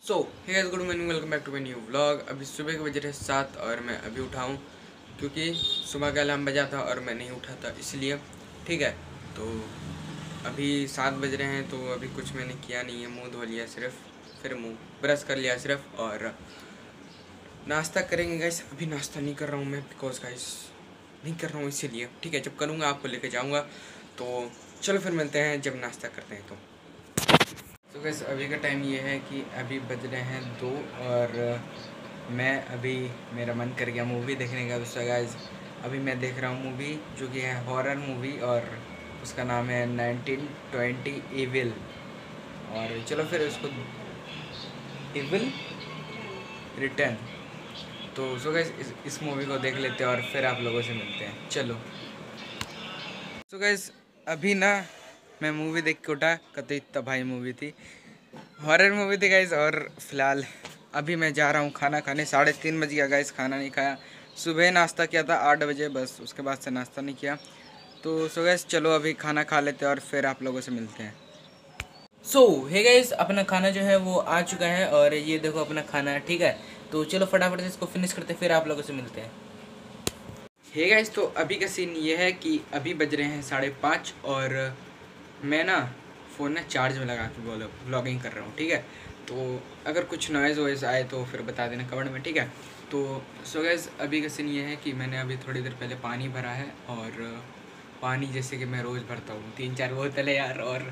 So hey guys, good morning, welcome back to my new vlog. अभी सुबह के बज रहे 7 और मैं अभी उठा हूँ क्योंकि सुबह का अलार्म बजा था और मैं नहीं उठा था इसलिए। ठीक है, तो अभी 7 बज रहे हैं तो अभी कुछ मैंने किया नहीं है। मुंह धो लिया सिर्फ, फिर मुंह ब्रश कर लिया सिर्फ, और नाश्ता करेंगे गाइस। अभी नाश्ता नहीं कर रहा हूँ मैं बिकॉज गाइस नहीं कर रहा हूँ इसीलिए। ठीक है, जब करूँगा आपको लेके जाऊँगा। तो चलो फिर मिलते हैं जब नाश्ता करते हैं। तो गाइस अभी का टाइम ये है कि अभी बज रहे हैं 2 और मैं अभी मेरा मन कर गया मूवी देखने का। दूसरा गाइस अभी मैं देख रहा हूँ मूवी जो कि है हॉरर मूवी और उसका नाम है 1920 इविल। और चलो फिर उसको इविल रिटर्न। तो सो गाइस इस मूवी को देख लेते हैं और फिर आप लोगों से मिलते हैं। चलो सो गाइस अभी ना मैं मूवी देख के उठा, कतई तबाही मूवी थी, हॉरर मूवी थी गाइस। और फिलहाल अभी मैं जा रहा हूँ खाना खाने। 3:30 बज गया गाइस, खाना नहीं खाया। सुबह नाश्ता किया था 8 बजे, बस उसके बाद से नाश्ता नहीं किया। तो सो गाइस चलो अभी खाना खा लेते हैं और फिर आप लोगों से मिलते हैं। सो हे गाइस अपना खाना जो है वो आ चुका है और ये देखो अपना खाना है। ठीक है, तो चलो फटाफट से इसको फिनिश करते फिर आप लोगों से मिलते हैं। हे गाइस तो अभी का सीन ये है कि अभी बज रहे हैं 5:30 और मैं ना फ़ोन ना चार्ज में लगा के व्लॉगिंग कर रहा हूँ। ठीक है, तो अगर कुछ नॉइज़ वॉइज़ आए तो फिर बता देना कमेंट में। ठीक है, तो सो गाइस अभी का सीन ये है कि मैंने अभी थोड़ी देर पहले पानी भरा है और पानी जैसे कि मैं रोज़ भरता हूँ 3-4 बोतल है यार। और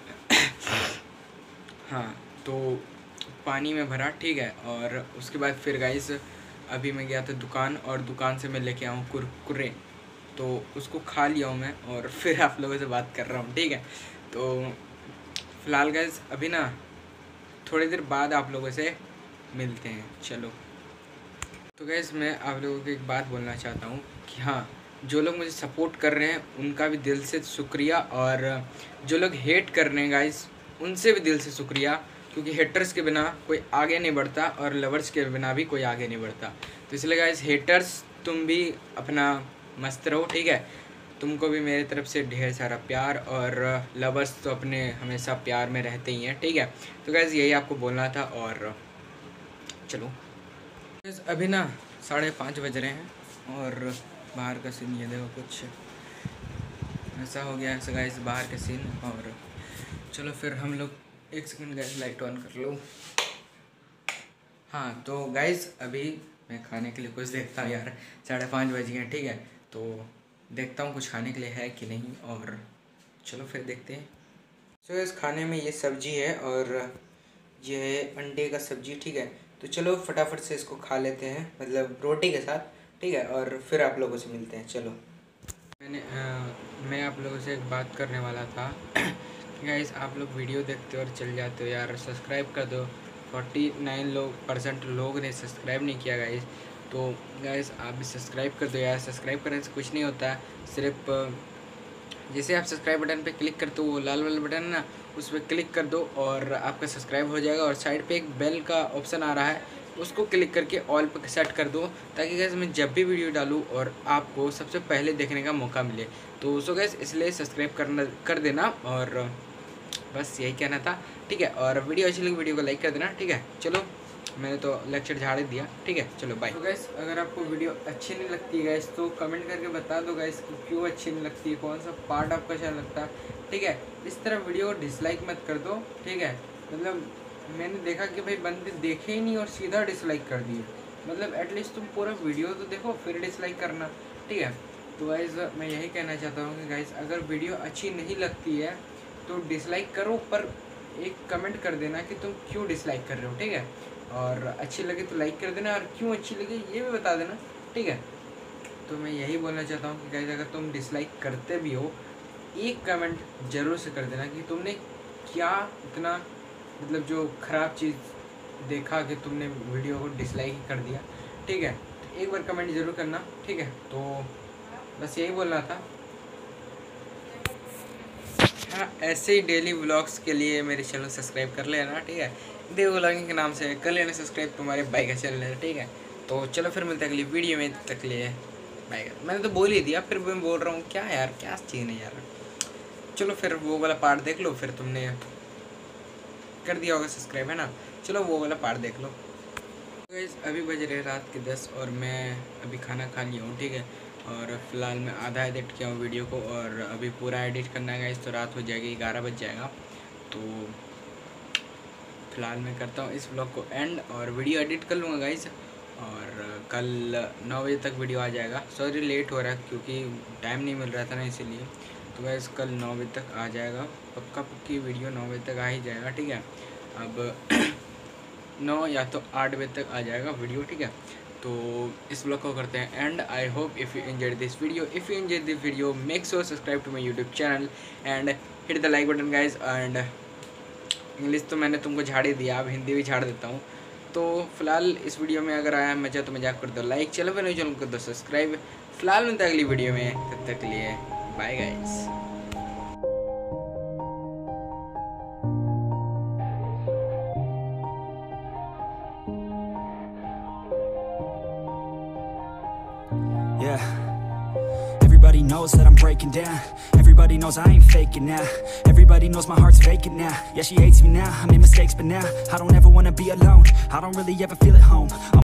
हाँ, तो पानी में भरा। ठीक है, और उसके बाद फिर गाइस अभी मैं गया था दुकान और दुकान से मैं लेके आऊँ कुरकुरे, तो उसको खा लिया हूँ मैं और फिर आप लोगों से बात कर रहा हूँ। ठीक है, तो फ़िलहाल गाइस अभी ना थोड़ी देर बाद आप लोगों से मिलते हैं। चलो तो गाइस मैं आप लोगों को एक बात बोलना चाहता हूँ कि हाँ, जो लोग मुझे सपोर्ट कर रहे हैं उनका भी दिल से शुक्रिया, और जो लोग हेट कर रहे हैं गाइस उनसे भी दिल से शुक्रिया, क्योंकि हेटर्स के बिना कोई आगे नहीं बढ़ता और लवर्स के बिना भी कोई आगे नहीं बढ़ता। तो इसलिए गाइस हेटर्स तुम भी अपना मस्त रहो। ठीक है, तुमको भी मेरी तरफ से ढेर सारा प्यार, और लवर्स तो अपने हमेशा प्यार में रहते ही हैं। ठीक है, तो गाइस यही आपको बोलना था। और चलो अभी ना 5:30 बज रहे हैं और बाहर का सीन ये देखो, कुछ ऐसा हो गया है गाइस बाहर का सीन। और चलो फिर हम लोग 1 सेकंड गाइस लाइट ऑन कर लो। हाँ तो गाइस अभी मैं खाने के लिए कुछ देखता हूँ यार, 5:30 बज गए हैं। ठीक है, तो देखता हूँ कुछ खाने के लिए है कि नहीं, और चलो फिर देखते हैं। तो इस खाने में ये सब्जी है और ये है अंडे का सब्जी। ठीक है, तो चलो फटाफट से इसको खा लेते हैं, मतलब रोटी के साथ। ठीक है, और फिर आप लोगों से मिलते हैं। चलो मैं आप लोगों से एक बात करने वाला था कि गाइस आप लोग वीडियो देखते हो और चल जाते हो यार, सब्सक्राइब कर दो। 49% लोग ने सब्सक्राइब नहीं किया गाइस, तो गाइस आप भी सब्सक्राइब कर दो यार। सब्सक्राइब करने से कुछ नहीं होता, सिर्फ जैसे आप सब्सक्राइब बटन पे क्लिक करते हो, वो लाल वाला बटन है ना, उस पर क्लिक कर दो और आपका सब्सक्राइब हो जाएगा। और साइड पे एक बेल का ऑप्शन आ रहा है, उसको क्लिक करके ऑल पे सेट कर दो, ताकि गैस मैं जब भी वीडियो डालूँ और आपको सबसे पहले देखने का मौका मिले। तो सो गैस इसलिए सब्सक्राइब कर देना, और बस यही कहना था। ठीक है, और वीडियो अच्छी लगी वीडियो को लाइक कर देना। ठीक है, चलो मैंने तो लेक्चर झाड़ दिया। ठीक है, चलो बाय। तो गैस अगर आपको वीडियो अच्छी नहीं लगती है गैस तो कमेंट करके बता दो गैस कि क्यों अच्छी नहीं लगती है, कौन सा पार्ट आपका अच्छा लगता है। ठीक है, इस तरह वीडियो को डिसलाइक मत कर दो। ठीक है, मतलब मैंने देखा कि भाई बंदे देखे ही नहीं और सीधा डिसलाइक कर दिए। मतलब एटलीस्ट तुम पूरा वीडियो तो देखो फिर डिसलाइक करना। ठीक है, तो गाइस मैं यही कहना चाहता हूँ कि गाइस अगर वीडियो अच्छी नहीं लगती है तो डिसलाइक करो, पर एक कमेंट कर देना कि तुम क्यों डिसलाइक कर रहे हो। ठीक है, और अच्छी लगे तो लाइक कर देना, और क्यों अच्छी लगी ये भी बता देना। ठीक है, तो मैं यही बोलना चाहता हूँ कि गाइस अगर तुम डिसलाइक करते भी हो, एक कमेंट ज़रूर से कर देना कि तुमने क्या इतना मतलब जो ख़राब चीज़ देखा कि तुमने वीडियो को डिसलाइक ही कर दिया। ठीक है, तो एक बार कमेंट ज़रूर करना। ठीक है, तो बस यही बोलना था। हाँ, ऐसे ही डेली व्लॉग्स के लिए मेरे चैनल सब्सक्राइब कर लेना। ठीक है, देव व्लॉगिंग के नाम से कर लेना सब्सक्राइब, तुम्हारे भाई का चैनल है। ठीक है, तो चलो फिर मिलते हैं अगली वीडियो में, तक लिए बाय। मैंने तो बोल ही दिया, फिर मैं बोल रहा हूँ क्या यार, क्या चीज़ नहीं यार। चलो फिर वो वाला पार्ट देख लो, फिर तुमने कर दिया होगा सब्सक्राइब, है ना। चलो वो वाला पार्ट देख लो। गाइस अभी बज रहे रात के 10 और मैं अभी खाना खा लिया हूँ, ठीक है। और फिलहाल मैं आधा एडिट किया हूँ वीडियो को, और अभी पूरा एडिट करना है गाइस, तो रात हो जाएगी, 11 बज जाएगा। तो फिलहाल मैं करता हूँ इस व्लॉग को एंड, और वीडियो एडिट कर लूँगा गाइस, और कल 9 बजे तक वीडियो आ जाएगा। सॉरी लेट हो रहा है क्योंकि टाइम नहीं मिल रहा था ना, इसीलिए। तो गाइस कल 9 बजे तक आ जाएगा, पक्का पक्की वीडियो 9 बजे तक आ ही जाएगा, ठीक है। अब 9 या तो 8 बजे तक आ जाएगा वीडियो, ठीक है। तो इस ब्लॉग को करते हैं end. I hope if you enjoyed this video, if you enjoyed this video make sure subscribe to my YouTube channel and hit the like button guys. And English तो मैंने तुमको झाड़ ही दिया, अब हिंदी भी झाड़ देता हूँ। तो फिलहाल इस वीडियो में अगर आया मजा तो मजाक कर दो लाइक, चलो फिर चैनल कर दो सब्सक्राइब। फिलहाल मिलता है अगली वीडियो में, तब तक के लिए bye guys. Yeah, everybody knows that I'm breaking down. Everybody knows I ain't faking now. Everybody knows my heart's vacant now. Yeah, she hates me now, I made mistakes but now I don't ever wanna be alone. I don't really ever feel at home.